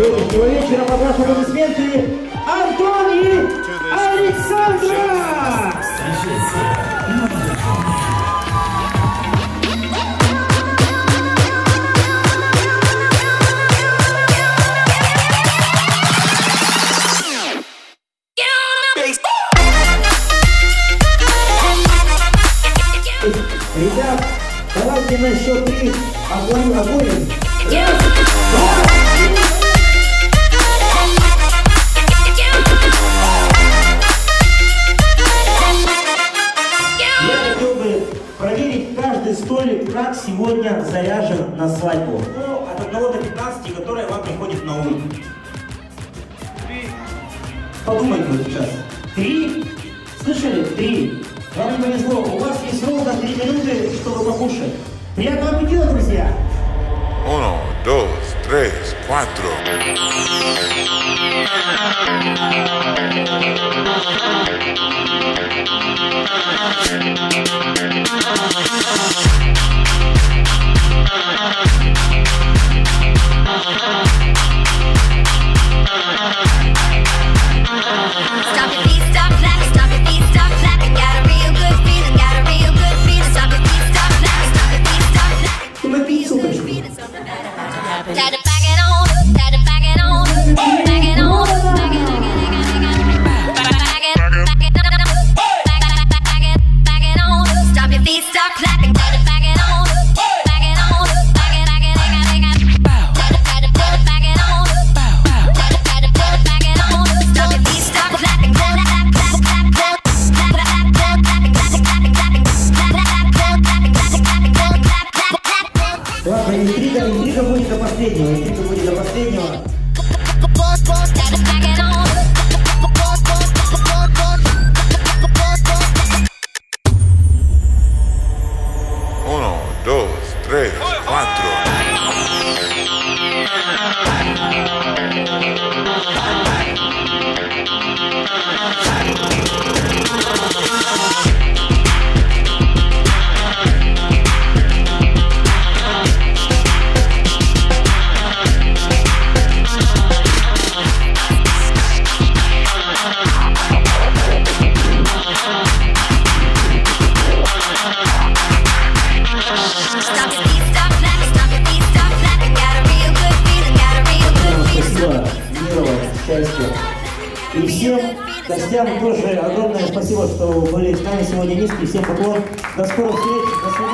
сегодняшнего вечера. Под ваши аплодисменты Антон и Александра! Ребят, давайте на счет 3 огонь. Раз, два, я хотел бы проверить каждый столик, как сегодня заряжен на свадьбу. Ну, от 1 до 15, которая вам приходит на ум. Подумайте вот сейчас. 3? Слышали? 3. Вам не повезло, у вас есть ровно 3 минуты, чтобы покушать. Приятного аппетита, друзья! 1, 2, 3, 4. Ладно, интрига будет до последнего. Uno, dos, tres, cuatro. И всем гостям тоже огромное спасибо, что были с нами сегодня. Низкий всем поклон. До скорых встреч. До свидания.